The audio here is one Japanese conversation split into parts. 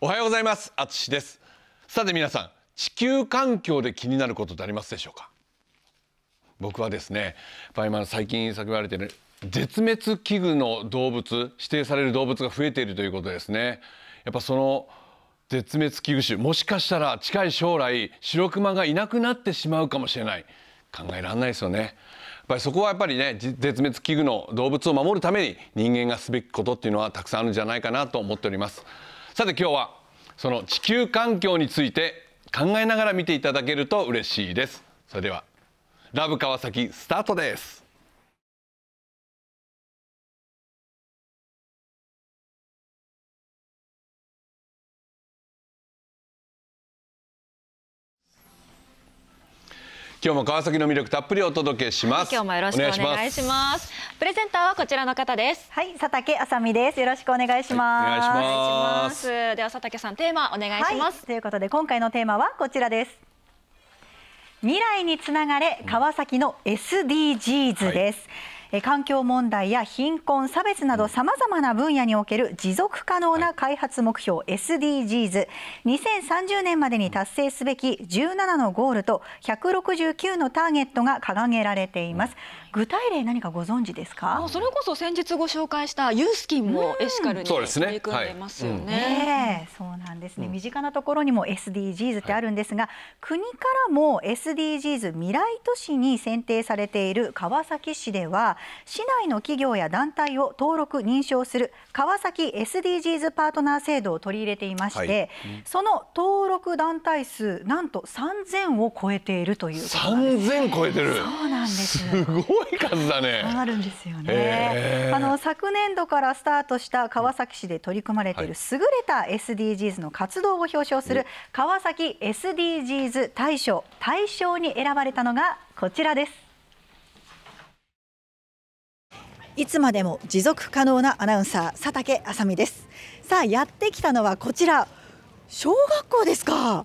おはようございます。あつしです。さて皆さん、地球環境で気になることってありますでしょうか。僕はですね、やっぱり今最近言われている絶滅危惧の動物、指定される動物が増えているということですね。やっぱその絶滅危惧種、もしかしたら近い将来白クマがいなくなってしまうかもしれない。考えられないですよね。やっぱりそこはやっぱりね、絶滅危惧の動物を守るために人間がすべきことっていうのはたくさんあるんじゃないかなと思っております。さて今日はその地球環境について考えながら見ていただけると嬉しいです。それではラブ川崎スタートです。今日も川崎の魅力たっぷりお届けします。 今日もよろしくお願いします。プレゼンターはこちらの方です。 はい、佐竹あさみです。よろしくお願いします。 お願いします。 では佐竹さん、テーマお願いします。 ということで今回のテーマはこちらです。未来につながれ川崎の SDGs です。環境問題や貧困、差別などさまざまな分野における持続可能な開発目標 SDGs、2030年までに達成すべき17のゴールと169のターゲットが掲げられています。具体例何かご存知ですか？ それこそ先日ご紹介したユースキンもエシカルに取り組んでいますよね。 そうなんですね。身近なところにも SDGs ってあるんですが、国からも SDGs 未来都市に選定されている川崎市では、市内の企業や団体を登録認証する川崎 SDGs パートナー制度を取り入れていまして、その登録団体数なんと3000を超えているということなんです。 3000超えてる。 そうなんです。 すごい数だね。 あるんですよね。昨年度からスタートした川崎市で取り組まれている優れた SDGs の活動を表彰する川崎 SDGs 大賞に選ばれたのがこちらです。いつまでも持続可能なアナウンサー佐竹あさみです。さあやってきたのはこちら、小学校ですか。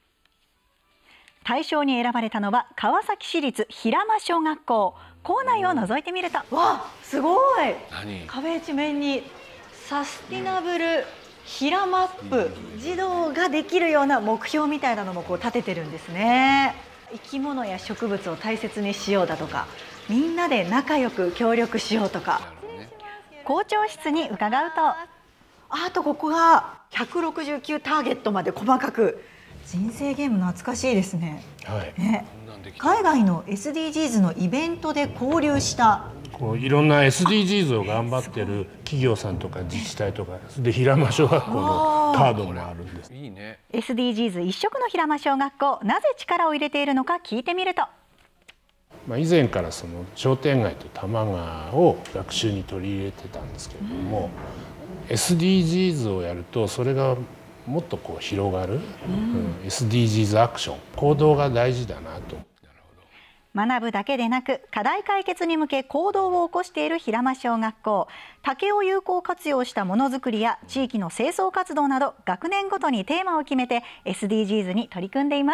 大賞に選ばれたのは川崎市立平間小学校。校内を覗いてみると、わあすごい、壁一面にサスティナブル平マップ、児童ができるような目標みたいなのも立ててるんですね。生き物や植物を大切にしようだとか、みんなで仲良く協力しようとか。校長室に伺うと、あとここが169ターゲットまで細かく。人生ゲーム懐かしいですね。海外の SDGs のイベントで交流したいろんな SDGs を頑張ってる企業さんとか自治体とかで平間小学校のカードもあるんです。 いいね。 SDGs 一色の平間小学校、なぜ力を入れているのか聞いてみると、 以前からその商店街と多摩川を学習に取り入れてたんですけれども、SDGs をやるとそれがもっと広がる、SDGs アクション、行動が大事だなと。 学ぶだけでなく課題解決に向け行動を起こしている平間小学校。竹を有効活用したものづくりや地域の清掃活動など、学年ごとにテーマを決めて SDGs に取り組んでいます。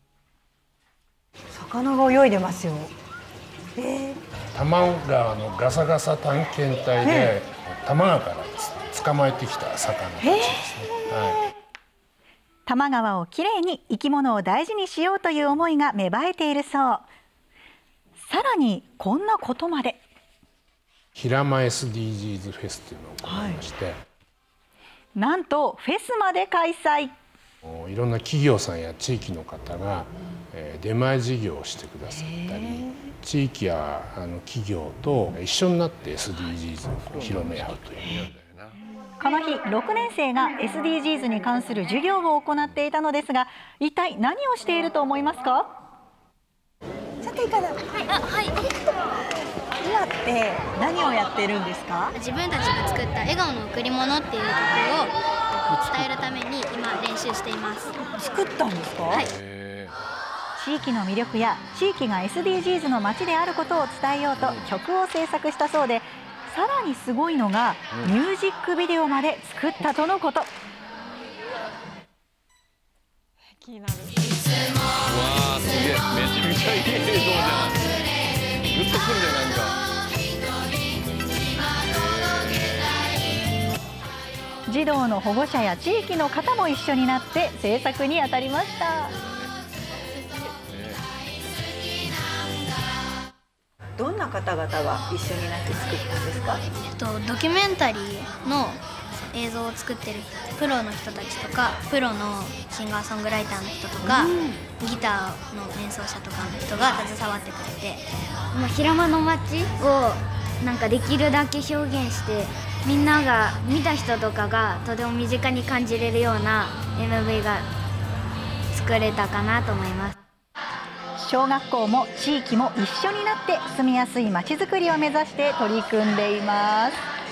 魚が泳いでますよ。 多摩川のガサガサ探検隊で多摩川から捕まえてきた魚たちですね。 多摩川をきれいに、生き物を大事にしようという思いが芽生えているそう。さらにこんなことまで。 平間 SDGs フェスというのを行いまして、 なんとフェスまで開催。 いろんな企業さんや地域の方が出前事業をしてくださったり、地域や企業と一緒になって SDGs を広め合うという。 この日6年生が SDGs に関する授業を行っていたのですが、一体何をしていると思いますか？ちょっといいかな。 はい。 今って何をやってるんですか？ 自分たちが作った笑顔の贈り物っていうことを伝えるために今練習しています。 作ったんですか？ はい。 地域の魅力や地域が SDGs の街であることを伝えようと曲を制作したそうで、さらにすごいのがミュージックビデオまで作ったとのこと。 気になる。 わあ、すげえ、めちゃくちゃいい映像じゃん。グッとくるね、なんか。 児童の保護者や地域の方も一緒になって制作に当たりました。どんな方々が一緒になって作ったんですか？ ドキュメンタリーの映像を作ってるプロの人たちとか、プロのシンガーソングライターの人とか、ギターの演奏者とかの人が携わってくれて、 もう平間の街をなんかできるだけ表現して、みんなが見た人とかがとても身近に感じれるような MV が作れたかなと思います。 小学校も地域も一緒になって住みやすい街づくりを目指して取り組んでいます。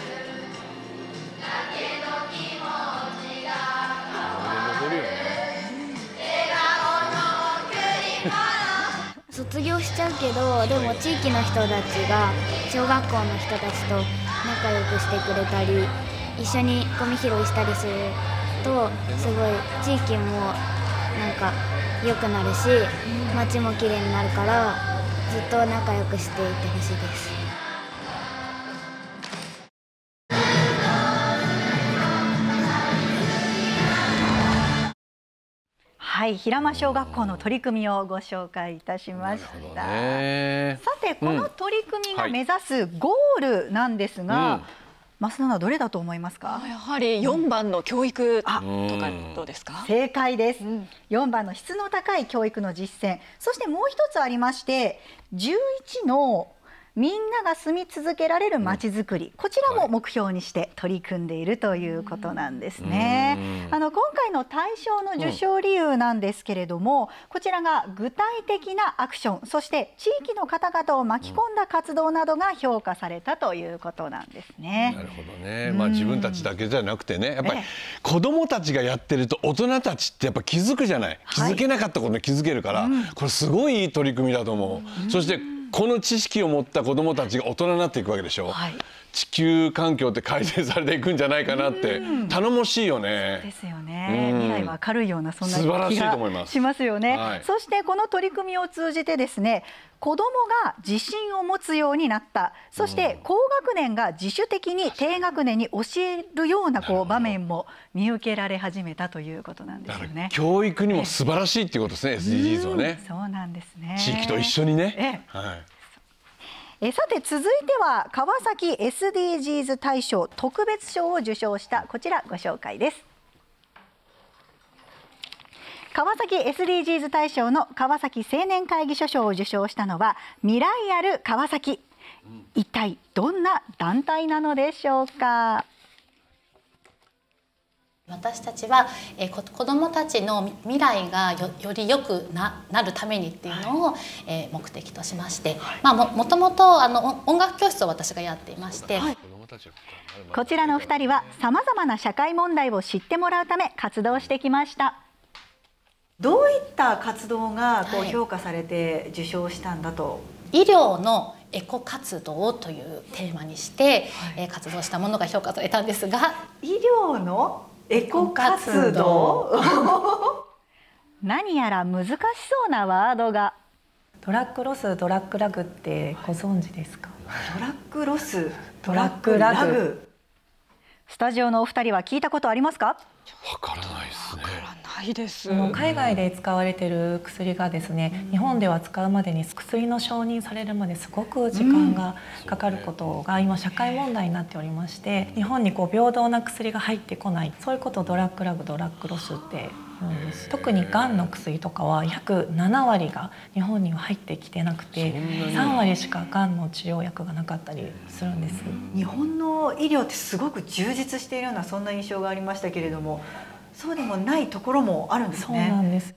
卒業しちゃうけど、でも地域の人たちが小学校の人たちと仲良くしてくれたり、一緒にゴミ拾いしたりするとすごい地域もなんか良くなるし、街も綺麗になるから、ずっと仲良くしていてほしいです。 はい、平間小学校の取り組みをご紹介いたしました。さて、この取り組みが目指すゴールなんですが、増田はどれだと思いますか？ やはり4番の教育とかどうですか？ 正解です。4番の質の高い教育の実践、そしてもう一つありまして、11のみんなが住み続けられるまちづくり、こちらも目標にして取り組んでいるということなんですね。今回の大賞の受賞理由なんですけれども、こちらが具体的なアクション、そして地域の方々を巻き込んだ活動などが評価されたということなんですね。 なるほどね。自分たちだけじゃなくてね、やっぱり子どもたちがやってると大人たちってやっぱ気づくじゃない。気づけなかったことに気づけるから、これすごいいい取り組みだと思う。そしてこの知識を持った子どもたちが大人になっていくわけでしょ。地球環境って改善されていくんじゃないかなって頼もしいよね。 ですよね。未来は明るいようなそんな気がしますよね。そしてこの取り組みを通じてですね、子どもが自信を持つようになった、そして高学年が自主的に低学年に教えるような場面も見受けられ始めたということなんですよね。 教育にも素晴らしいっていうことですね、SDGs はね。 そうなんですね。 地域と一緒にね。 さて続いては川崎 SDGs 大賞特別賞を受賞したこちらご紹介です。川崎 SDGs 大賞の川崎青年会議所賞を受賞したのは未来ある川崎。一体どんな団体なのでしょうか。 私たちは子どもたちの未来がより良くなるためにっていうのを目的としまして、もともと音楽教室を私がやっていまして、 こちらの2人はさまざまな社会問題を知ってもらうため活動してきました。どういった活動が評価されて受賞したんだと？ 医療のエコ活動というテーマにして活動したものが評価されたんですが、 医療のエコ活動何やら難しそうなワードが。 ドラッグロス、ドラッグラグってご存知ですか？ ドラッグロス、ドラッグラグ。スタジオのお二人は聞いたことありますか？ わからないですね。 ないです。 海外で使われている薬がですね、日本では使うまでに薬の承認されるまですごく時間がかかることが今社会問題になっておりまして、日本に平等な薬が入ってこない、そういうことをドラッグラグ、ドラッグロスって言うんです。特にがんの薬とかは約7割が日本には入ってきてなくて、3割しかがんの治療薬がなかったりするんです。 日本の医療ってすごく充実しているようなそんな印象がありましたけれども、そうでもないところもあるんですね。 そうなんです。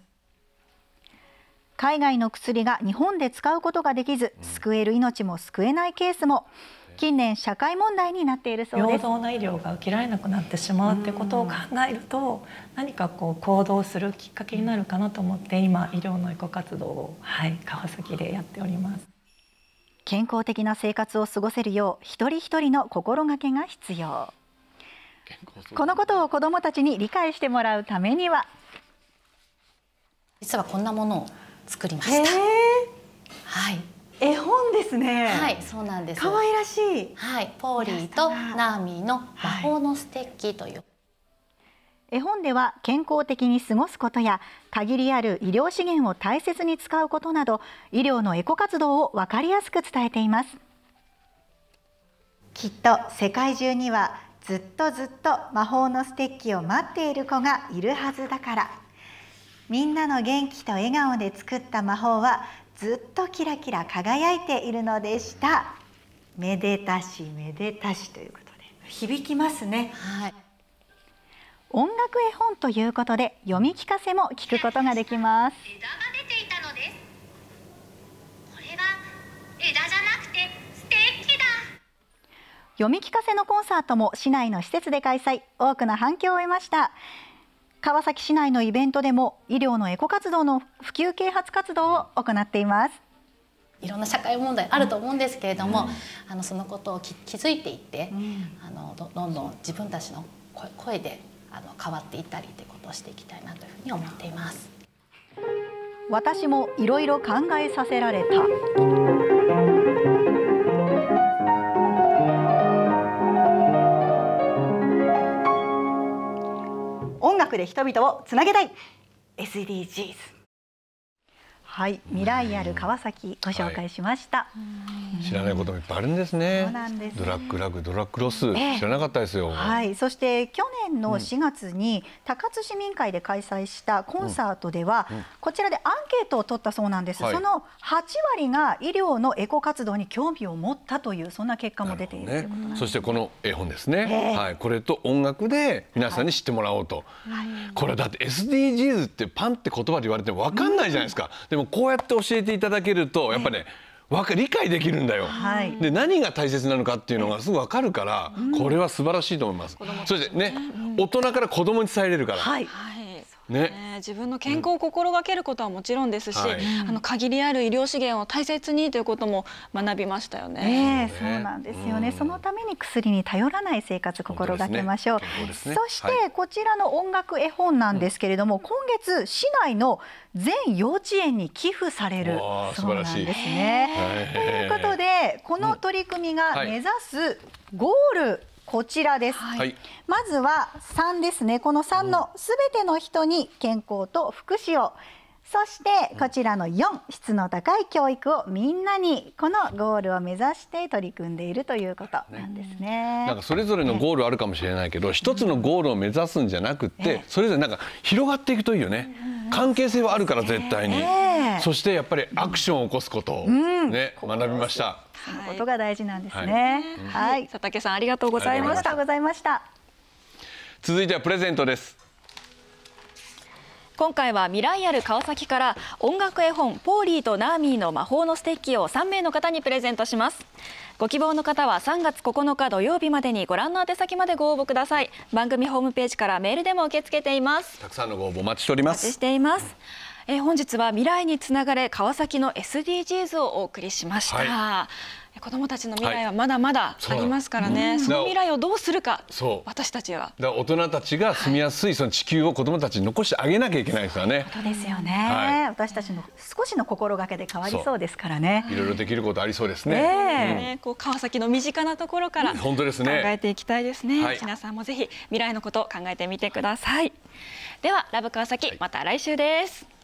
海外の薬が日本で使うことができず、救える命も救えないケースも近年社会問題になっているそうです。 平等な医療が受けられなくなってしまうってことを考えると、何か行動するきっかけになるかなと思って今医療のエコ活動を、川崎でやっております。 健康的な生活を過ごせるよう一人一人の心がけが必要。このことを子どもたちに理解してもらうためには、 実はこんなものを作りました。 絵本ですね。 はい、そうなんです。 可愛らしい。 ポーリーとナーミーの魔法のステッキという。 絵本では健康的に過ごすことや限りある医療資源を大切に使うことなど、医療のエコ活動を分かりやすく伝えています。きっと世界中にはずっとずっと魔法のステッキを待っている子がいるはずだから、みんなの元気と笑顔で作った魔法はずっとキラキラ輝いているのでした。めでたしめでたしということで響きますね。 はい。 音楽絵本ということで読み聞かせも聞くことができます。 枝が出ていたのです。これは枝じゃなくてステッキだ。 読み聞かせのコンサートも市内の施設で開催、多くの反響を得ました。川崎市内のイベントでも医療のエコ活動の普及啓発活動を行っています。 いろんな社会問題あると思うんですけれども、そのことを気づいていって、どんどん自分たちの声で変わっていったりということをしていきたいなというふうに思っています。 私もいろいろ考えさせられた。音楽で人々をつなげたい SDGs。はい、未来ある川崎ご紹介しました。 知らないこともいっぱいあるんですね。 そうなんです。 ドラッグラグ、ドラッグロス、知らなかったですよ。 はい、そして去年の4月に高津市民会で開催したコンサートでは、こちらでアンケートを取ったそうなんです。その8割が医療のエコ活動に興味を持ったというそんな結果も出ているということなんです。 そしてこの絵本ですね。はい、これと音楽で皆さんに知ってもらおうと。これだって SDGs ってパンって言葉で言われても分かんないじゃないですか。でもこうやって教えていただけるとやっぱね、理解できるんだよ。で何が大切なのかっていうのがすぐ分かるから、これは素晴らしいと思います。そしてね、大人から子供に伝えれるから。 ね、自分の健康を心がけることはもちろんですし、限りある医療資源を大切にということも学びましたよね。 そうなんですよね。そのために薬に頼らない生活心がけましょう。そしてこちらの音楽絵本なんですけれども、今月市内の全幼稚園に寄付されるそうなんですね。ということでこの取り組みが目指すゴール、こちらです。まずは3ですね。この3のすべての人に健康と福祉を、そしてこちらの4、質の高い教育をみんなに、このゴールを目指して取り組んでいるということなんですね。 なんかそれぞれのゴールあるかもしれないけど、一つのゴールを目指すんじゃなくて、それぞれなんか広がっていくといいよね。関係性はあるから絶対に。そしてやっぱりアクションを起こすことをね、学びました。 そのことが大事なんですね。はい、 佐竹さんありがとうございました。 続いてはプレゼントです。 今回は未来ある川崎から音楽絵本ポーリーとナーミーの魔法のステッキを3名の方にプレゼントします。ご希望の方は3月9日土曜日までにご覧の宛先までご応募ください。番組ホームページからメールでも受け付けています。 たくさんのご応募お待ちしております。 お待ちしています。本日は未来につながれ川崎の SDGs をお送りしました。子どもたちの未来はまだまだありますからね、その未来をどうするか、私たちは大人たちが住みやすいその地球を子どもたちに残してあげなきゃいけないですからね。 そうですよね。私たちの少しの心がけで変わりそうですからね。 いろいろできることありそうですね。 こう川崎の身近なところから考えていきたいですね。皆さんもぜひ未来のことを考えてみてください。ではラブ川崎、また来週です。